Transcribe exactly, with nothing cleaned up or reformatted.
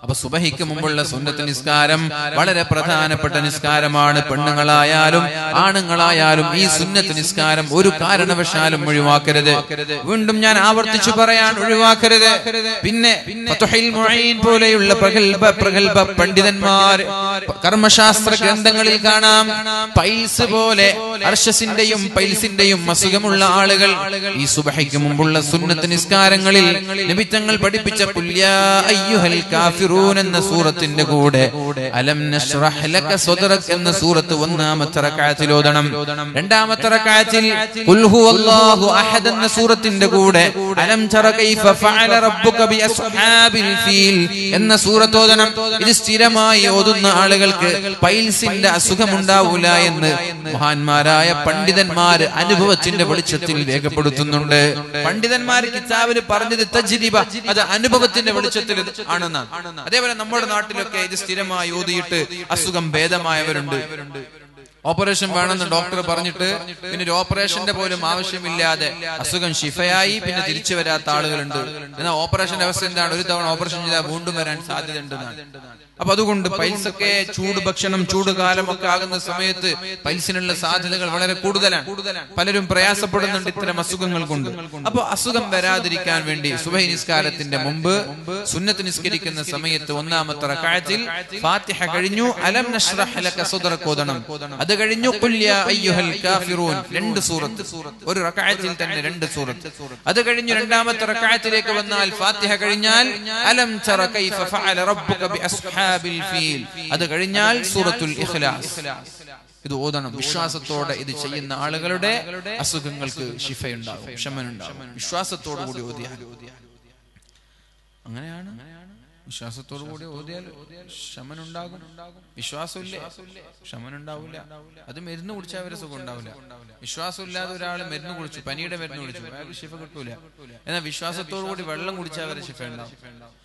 അപ്പൊ സുബഹിക്ക് മുമ്പുള്ള സുന്നത്ത് നിസ്കാരം വളരെ പ്രധാനപ്പെട്ട നിസ്കാരമാണ്. പെണ്ണുങ്ങളായാലും ആണുങ്ങളായാലും ഈ സുന്നത്ത് നിസ്കാരം ഒരു കാരണവശാലും ഒഴിവാക്കരുത്. വീണ്ടും ഞാൻ ആവർത്തിച്ചു പറയാൻ, ഒഴിവാക്കരുത്. പിന്നെ ഫത്ഹുൽ മുഈൻ പോലെയുള്ള പ്രഗൽഭ പ്രഗൽഭ പണ്ഡിതന്മാർ കർമ്മശാസ്ത്ര ഗ്രന്ഥങ്ങളിൽ കാണാം, പൈൽസ് പോലെ അർശസിന്റെയും പൈൽസിന്റെയും അസുഖമുള്ള ആളുകൾ ഈ സുബഹിക്ക് മുമ്പുള്ള സുന്നത്ത് നിസ്കാരങ്ങളിൽ നബി തങ്ങൾ പഠിപ്പിച്ച ഖുൽ യാ അയ്യുഹൽ കാഫിറൂൻ എന്ന സൂറത്തിന്റെ കൂടെ അലം നശ്റഹ് ലക സദ്റക എന്ന സൂറത്ത് ഒന്നാമത്തെ റക്അത്തിൽ ഓതണം. രണ്ടാമത്തെ റക്അത്തിൽ ഖുൽ ഹുവല്ലാഹു അഹദ് എന്ന സൂറത്തിന്റെ കൂടെ അലം തറ കൈഫ ഫഅല റബ്ബുക ബി അസ്ഹാബിൽ ഫീൽ എന്ന സൂറത്ത് ഓതണം. ഇത് സ്ഥിരമായി ഓതുന്ന ആളുകൾക്ക് പൈൽസിന്റെ അസുഖമുണ്ടാവില്ല എന്ന് മഹാന്മാരായ പണ്ഡിതന്മാർ അനുഭവത്തിന്റെ വെളിച്ചത്തിൽ രേഖപ്പെടുത്തുന്നുണ്ട്. പണ്ഡിതന്മാർ കിതാബിൽ പറഞ്ഞത് തജ്രിബ, അത് അനുഭവത്തിന്റെ വെളിച്ചത്തിൽ ആണെന്നാണ്. അതേപോലെ നമ്മുടെ നാട്ടിലൊക്കെ ഇത് സ്ഥിരമായി ഓതിയിട്ട് അസുഖം ഭേദമായവരുണ്ട്. ഓപ്പറേഷൻ വേണമെന്ന് ഡോക്ടർ പറഞ്ഞിട്ട് പിന്നെ ഒരു ഓപ്പറേഷന്റെ പോലും ആവശ്യമില്ലാതെ അസുഖം ശിഫയായി പിന്നെ തിരിച്ചു വരാത്ത ആളുകളുണ്ട്. എന്നാൽ ഓപ്പറേഷന്റെ അവസ്ഥ എന്താണ്? ഒരു തവണ ഓപ്പറേഷൻ ചെയ്താൽ വീണ്ടും വരാൻ സാധ്യതയുണ്ടെന്നാണ്. അപ്പൊ അതുകൊണ്ട് പൈൽസൊക്കെ ചൂട് ഭക്ഷണം ചൂട് കാലമൊക്കെ ആകുന്ന സമയത്ത് പൈൽസിനുള്ള സാധ്യതകൾ വളരെ കൂടുതലാണ്. പലരും പ്രയാസപ്പെടുന്നുണ്ട് ഇത്തരം അസുഖങ്ങൾ കൊണ്ട്. അപ്പൊ അസുഖം വരാതിരിക്കാൻ വേണ്ടി സുബഹി നിസ്കാരത്തിന്റെ മുമ്പ് സുന്നത്ത് നിസ്കരിക്കുന്ന സമയത്ത് ഒന്നാമത്തെ റക്അത്തിൽ ഫാത്തിഹ കഴിഞ്ഞു അലം നശ്റഹ് ലക സദ്റക ഓതണം. അത് കഴിഞ്ഞു ഖുൽ യാ അയ്യുഹൽ കാഫിറൂൻ രണ്ട് സൂറത്ത്, ഒരു റക്അത്തിൽ തന്നെ രണ്ട് സൂറത്ത്. അത് കഴിഞ്ഞു രണ്ടാമത്തെ റക്അത്തിലേക്ക് വന്നാൽ ഫാത്തിഹ കഴിഞ്ഞാൽ അലം തറ കൈഫ ഫഅല റബ്ബുക ബി അസ്ഹാബിൽ ഫീൽ, അത് കഴിഞ്ഞാൽ സൂറത്തുൽ ഇഖ്ലാസ്. ഇത് ഓതണം. വിശ്വാസത്തോടെ ഇത് ചെയ്യുന്ന ആളുകളുടെ അസുഖങ്ങൾക്ക് ശിഫയുണ്ടാകും, ശമനുണ്ടാകും. വിശ്വാസത്തോടു കൂടി ഓതിയാൽ അങ്ങനെയാണ്. വിശ്വാസത്തോടു കൂടി ഓതിയാൽ ശമനുണ്ടാകും. വിശ്വാസമില്ലേ ശമനുണ്ടാവില്ല. അത് മരുന്ന് കുടിച്ചാൽ അവരെ സുഖം ഉണ്ടാവില്ല. വിശ്വാസമില്ലാതെ ഒരാൾ മരുന്ന് കുടിച്ചു, പനിയുടെ മരുന്ന് കുടിച്ചു, അയാൾക്ക് ശിഫ കിട്ടൂല. എന്നാൽ വിശ്വാസത്തോടു കൂടി വെള്ളം കുടിച്ചാൽ അവരെ ശിഫ ഉണ്ടാവും.